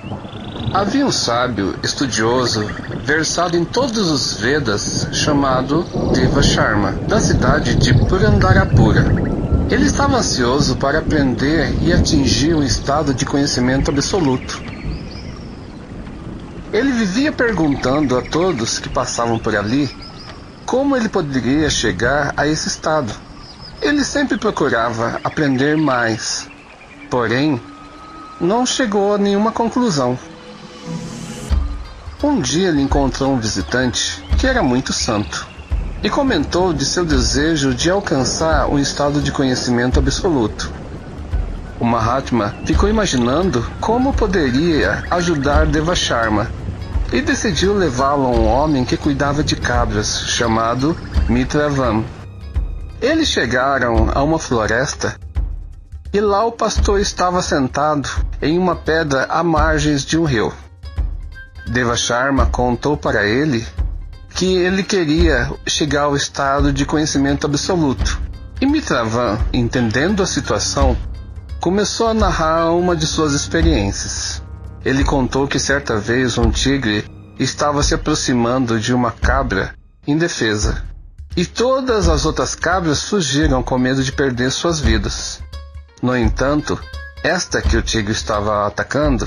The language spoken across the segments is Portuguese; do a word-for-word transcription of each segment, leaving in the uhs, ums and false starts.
Havia um sábio estudioso, versado em todos os Vedas, chamado Devasharma, da cidade de Purandarapura. Ele estava ansioso para aprender e atingir um estado de conhecimento absoluto. Ele vivia perguntando a todos que passavam por ali como ele poderia chegar a esse estado. Ele sempre procurava aprender mais, porém, não chegou a nenhuma conclusão. Um dia ele encontrou um visitante que era muito santo e comentou de seu desejo de alcançar um estado de conhecimento absoluto. O Mahatma ficou imaginando como poderia ajudar Devasharma e decidiu levá-lo a um homem que cuidava de cabras, chamado Mitravan. Eles chegaram a uma floresta e lá o pastor estava sentado em uma pedra à margens de um rio. Devasharma contou para ele que ele queria chegar ao estado de conhecimento absoluto. E Mitravan, entendendo a situação, começou a narrar uma de suas experiências. Ele contou que certa vez um tigre estava se aproximando de uma cabra indefesa, e todas as outras cabras fugiram com medo de perder suas vidas. No entanto, esta que o tigre estava atacando,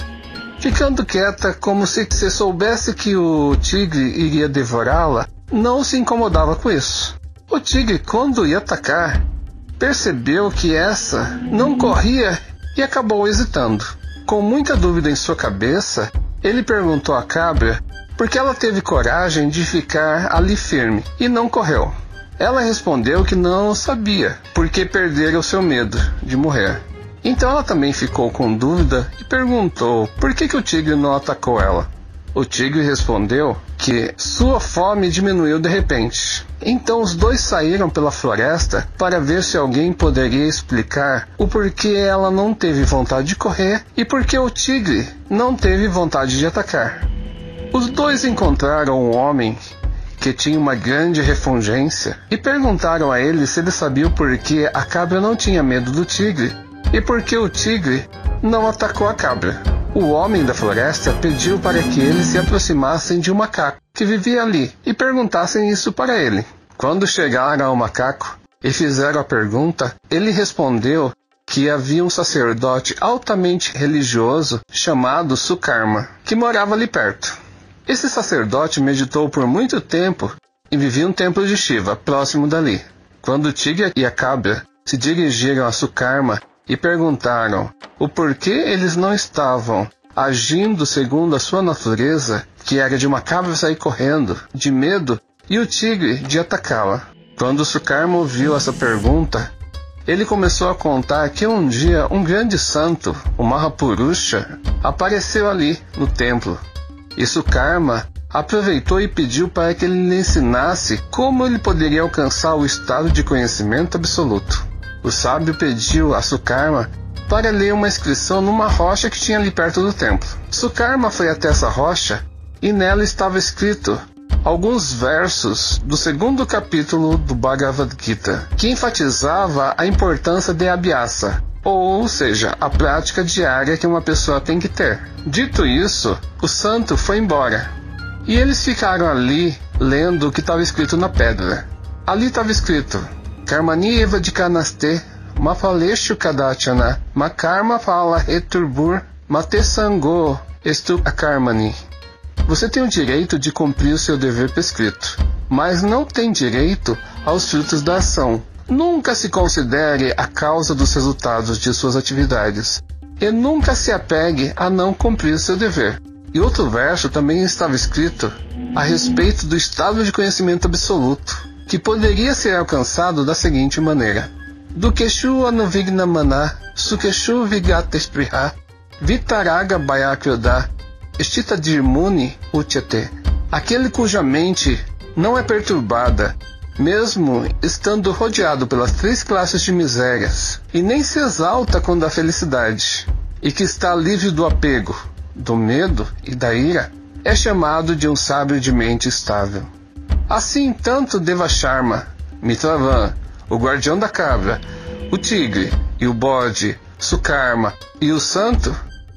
ficando quieta como se se soubesse que o tigre iria devorá-la, não se incomodava com isso. O tigre, quando ia atacar, percebeu que essa não corria e acabou hesitando. Com muita dúvida em sua cabeça, ele perguntou à cabra por que ela teve coragem de ficar ali firme e não correu. Ela respondeu que não sabia, porque perdera o seu medo de morrer. Então ela também ficou com dúvida e perguntou por que, que o tigre não atacou ela. O tigre respondeu que sua fome diminuiu de repente. Então os dois saíram pela floresta para ver se alguém poderia explicar o porquê ela não teve vontade de correr e porquê o tigre não teve vontade de atacar. Os dois encontraram um homem que tinha uma grande refulgência e perguntaram a ele se ele sabia o porquê a cabra não tinha medo do tigre e porquê o tigre não atacou a cabra. O homem da floresta pediu para que eles se aproximassem de um macaco que vivia ali e perguntassem isso para ele. Quando chegaram ao macaco e fizeram a pergunta, ele respondeu que havia um sacerdote altamente religioso chamado Sukarma, que morava ali perto. Esse sacerdote meditou por muito tempo e vivia um templo de Shiva, próximo dali. Quando o tigre e a cabra se dirigiram a Sukarma e perguntaram o porquê eles não estavam agindo segundo a sua natureza, que era de uma cabra sair correndo, de medo, e o tigre de atacá-la. Quando Sukarma ouviu essa pergunta, ele começou a contar que um dia um grande santo, o Mahapurusha, apareceu ali no templo. E Sukarma aproveitou e pediu para que ele lhe ensinasse como ele poderia alcançar o estado de conhecimento absoluto. O sábio pediu a Sukarma para ler uma inscrição numa rocha que tinha ali perto do templo. Sukarma foi até essa rocha e nela estava escrito alguns versos do segundo capítulo do Bhagavad Gita, que enfatizava a importância de abhyasa, ou seja, a prática diária que uma pessoa tem que ter. Dito isso, o santo foi embora e eles ficaram ali lendo o que estava escrito na pedra. Ali estava escrito: Karmani eva dikanaste, mafaleshu kadachana, makarma fala returbur, matesango estu akarmani. Você tem o direito de cumprir o seu dever prescrito, mas não tem direito aos frutos da ação. Nunca se considere a causa dos resultados de suas atividades, e nunca se apegue a não cumprir seu dever. E outro verso também estava escrito a respeito do estado de conhecimento absoluto, que poderia ser alcançado da seguinte maneira: Dukeshu anuvigna maná, sukeshu vigatespriha, vitaraga bayakyoda, estita dirmuni uchate. Aquele cuja mente não é perturbada, mesmo estando rodeado pelas três classes de misérias, e nem se exalta quando há felicidade, e que está livre do apego, do medo e da ira, é chamado de um sábio de mente estável. Assim, tanto Devasharma, Mitravan, o guardião da cabra, o tigre e o bode, Sukarma e o santo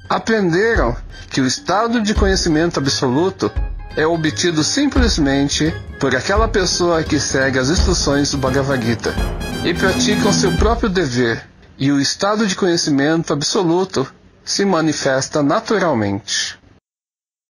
aprenderam que o estado de conhecimento absoluto é obtido simplesmente por aquela pessoa que segue as instruções do Bhagavad Gita e pratica o seu próprio dever, e o estado de conhecimento absoluto se manifesta naturalmente.